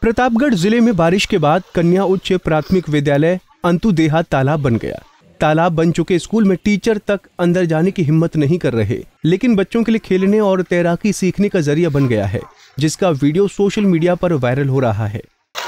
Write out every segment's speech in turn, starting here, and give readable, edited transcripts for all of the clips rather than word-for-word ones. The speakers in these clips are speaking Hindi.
प्रतापगढ़ जिले में बारिश के बाद कन्या उच्च प्राथमिक विद्यालय अंतुदेहा तालाब बन गया। तालाब बन चुके स्कूल में टीचर तक अंदर जाने की हिम्मत नहीं कर रहे, लेकिन बच्चों के लिए खेलने और तैराकी सीखने का जरिया बन गया है, जिसका वीडियो सोशल मीडिया पर वायरल हो रहा है।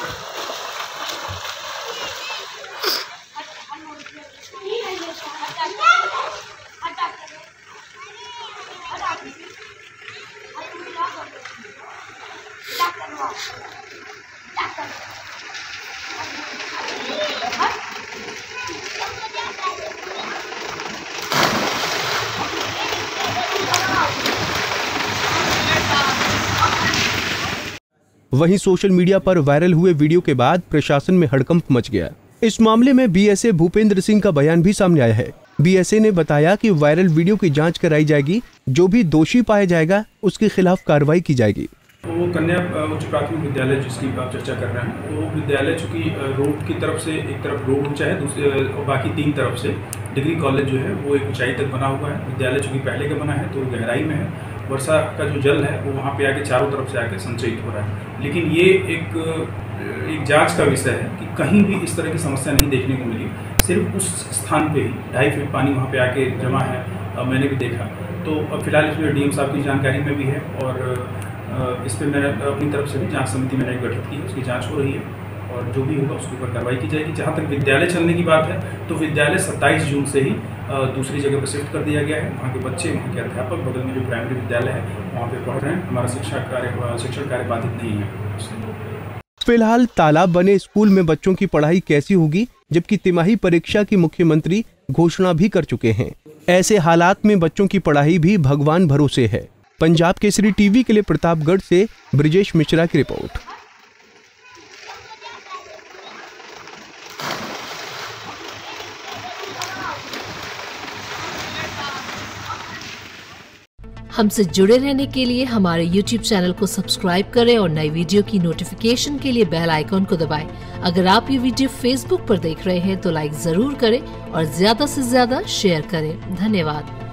वहीं सोशल मीडिया पर वायरल हुए वीडियो के बाद प्रशासन में हड़कंप मच गया। इस मामले में बीएसए भूपेंद्र सिंह का बयान भी सामने आया है। बीएसए ने बताया कि वायरल वीडियो की जांच कराई जाएगी, जो भी दोषी पाया जाएगा उसके खिलाफ कार्रवाई की जाएगी। वो कन्या उच्च प्राथमिक विद्यालय जिसकी आप चर्चा कर रहे हैं, वो विद्यालय चूँकि रोड की तरफ से एक तरफ रोड ऊंचा है, दूसरे और बाकी तीन तरफ से डिग्री कॉलेज जो है वो एक ऊंचाई तक बना हुआ है। विद्यालय चूँकि पहले का बना है तो गहराई में है, वर्षा का जो जल है वो वहाँ पे आके चारों तरफ से आके संचयित हो रहा है। लेकिन ये एक जांच का विषय है कि कहीं भी इस तरह की समस्या नहीं देखने को मिली। सिर्फ उस स्थान पे ही 2.5 फीट पानी वहाँ पे आके जमा है, मैंने भी देखा। तो फिलहाल इसमें डीएम साहब की जानकारी में भी है और इस पर मैंने अपनी तरफ से भी जांच समिति मैंने गठित की है, उसकी जांच हो रही है और जो भी होगा उसके ऊपर कार्रवाई की जाएगी। जहाँ तक विद्यालय चलने की बात है तो विद्यालय 27 जून से ही दूसरी जगह पर शिफ्ट कर दिया गया है। वहाँ के बच्चे, वहाँ के अध्यापक, बगल में जो प्राइमरी विद्यालय है वहाँ पे पढ़ रहे हैं। हमारा शिक्षण कार्य बाधित नहीं है। फिलहाल तालाब बने स्कूल में बच्चों की पढ़ाई कैसी होगी, जबकि तिमाही परीक्षा की मुख्यमंत्री घोषणा भी कर चुके हैं। ऐसे हालात में बच्चों की पढ़ाई भी भगवान भरोसे है। पंजाब केसरी टीवी के लिए प्रतापगढ़ से ब्रिजेश मिश्रा की रिपोर्ट। हमसे जुड़े रहने के लिए हमारे YouTube चैनल को सब्सक्राइब करें और नई वीडियो की नोटिफिकेशन के लिए बेल आइकॉन को दबाएं। अगर आप ये वीडियो Facebook पर देख रहे हैं तो लाइक जरूर करें और ज्यादा से ज्यादा शेयर करें। धन्यवाद।